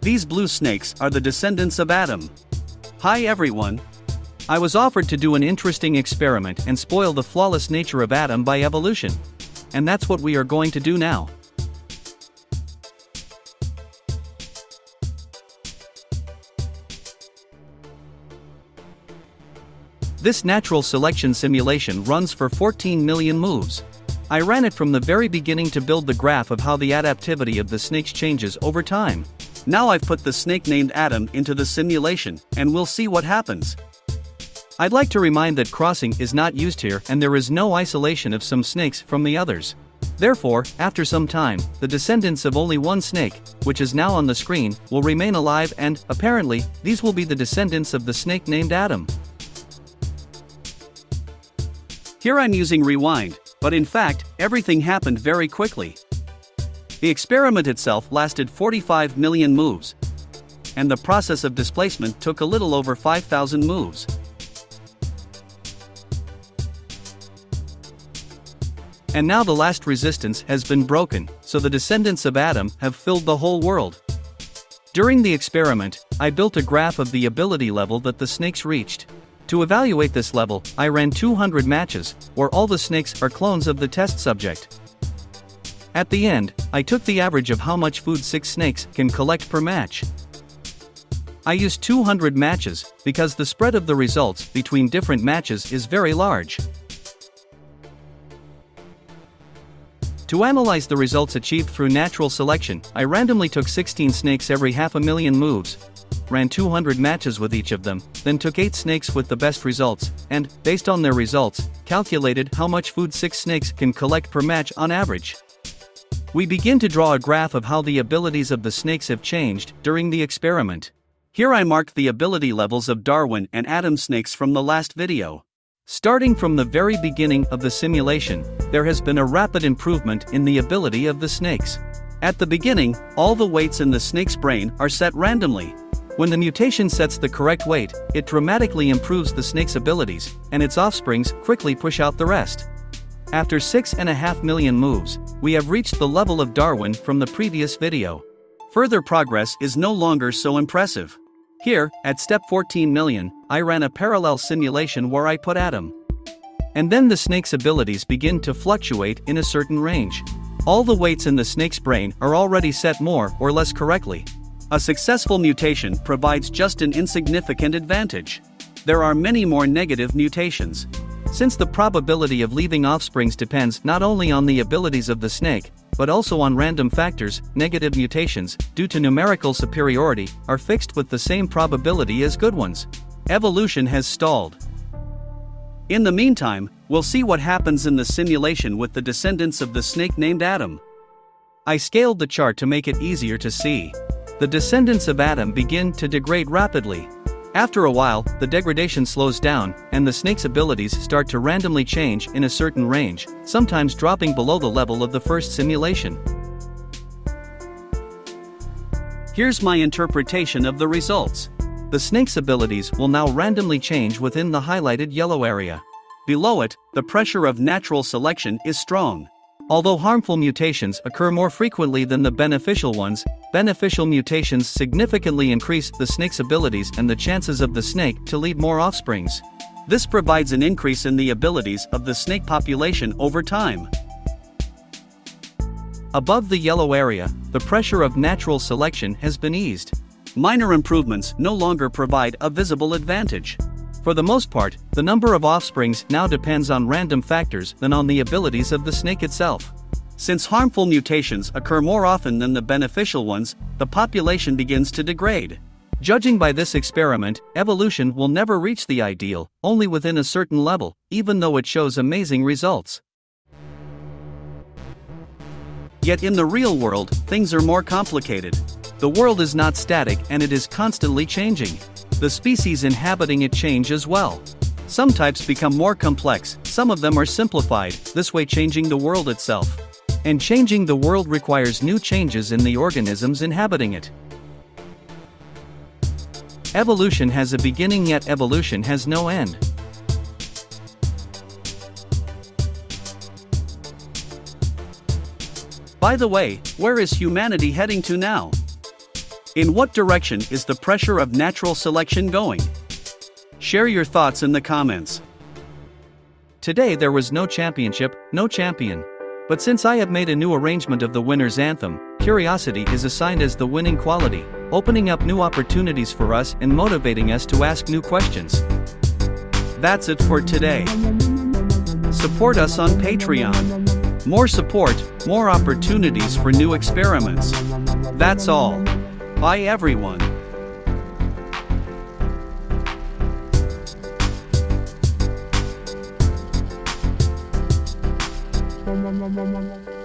These blue snakes are the descendants of Adam. Hi everyone. I was offered to do an interesting experiment and spoil the flawless nature of Adam by evolution. And that's what we are going to do now. This natural selection simulation runs for 14 million moves. I ran it from the very beginning to build the graph of how the adaptivity of the snakes changes over time. Now I've put the snake named Adam into the simulation, and we'll see what happens. I'd like to remind that crossing is not used here and there is no isolation of some snakes from the others. Therefore, after some time, the descendants of only one snake, which is now on the screen, will remain alive and, apparently, these will be the descendants of the snake named Adam. Here I'm using rewind, but in fact, everything happened very quickly. The experiment itself lasted 45 million moves. And the process of displacement took a little over 5,000 moves. And now the last resistance has been broken, so the descendants of Adam have filled the whole world. During the experiment, I built a graph of the ability level that the snakes reached. To evaluate this level, I ran 200 matches, where all the snakes are clones of the test subject. At the end, I took the average of how much food 6 snakes can collect per match. I used 200 matches, because the spread of the results between different matches is very large. To analyze the results achieved through natural selection, I randomly took 16 snakes every 500,000 moves, ran 200 matches with each of them, then took 8 snakes with the best results, and, based on their results, calculated how much food 6 snakes can collect per match on average. We begin to draw a graph of how the abilities of the snakes have changed during the experiment. Here I marked the ability levels of Darwin and Adam snakes from the last video. Starting from the very beginning of the simulation, there has been a rapid improvement in the ability of the snakes. At the beginning, all the weights in the snake's brain are set randomly. When the mutation sets the correct weight, it dramatically improves the snake's abilities, and its offsprings quickly push out the rest. After 6.5 million moves, we have reached the level of Darwin from the previous video. Further progress is no longer so impressive. Here, at step 14 million, I ran a parallel simulation where I put Adam. And then the snake's abilities begin to fluctuate in a certain range. All the weights in the snake's brain are already set more or less correctly. A successful mutation provides just an insignificant advantage. There are many more negative mutations. Since the probability of leaving offsprings depends not only on the abilities of the snake, but also on random factors, negative mutations, due to numerical superiority, are fixed with the same probability as good ones. Evolution has stalled. In the meantime, we'll see what happens in the simulation with the descendants of the snake named Adam. I scaled the chart to make it easier to see. The descendants of Adam begin to degrade rapidly. After a while, the degradation slows down, and the snake's abilities start to randomly change in a certain range, sometimes dropping below the level of the first simulation. Here's my interpretation of the results. The snake's abilities will now randomly change within the highlighted yellow area. Below it, the pressure of natural selection is strong. Although harmful mutations occur more frequently than the beneficial ones, beneficial mutations significantly increase the snake's abilities and the chances of the snake to lead more offsprings. This provides an increase in the abilities of the snake population over time. Above the yellow area, the pressure of natural selection has been eased. Minor improvements no longer provide a visible advantage. For the most part, the number of offsprings now depends on random factors than on the abilities of the snake itself. Since harmful mutations occur more often than the beneficial ones, the population begins to degrade. Judging by this experiment, evolution will never reach the ideal, only within a certain level, even though it shows amazing results. Yet in the real world, things are more complicated. The world is not static and it is constantly changing. The species inhabiting it change as well. Some types become more complex, some of them are simplified, this way changing the world itself. And changing the world requires new changes in the organisms inhabiting it. Evolution has a beginning, yet evolution has no end. By the way, where is humanity heading to now? In what direction is the pressure of natural selection going? Share your thoughts in the comments. Today there was no championship, no champion. But since I have made a new arrangement of the winner's anthem, curiosity is assigned as the winning quality, opening up new opportunities for us and motivating us to ask new questions. That's it for today. Support us on Patreon. More support, more opportunities for new experiments. That's all. Bye everyone. Mama.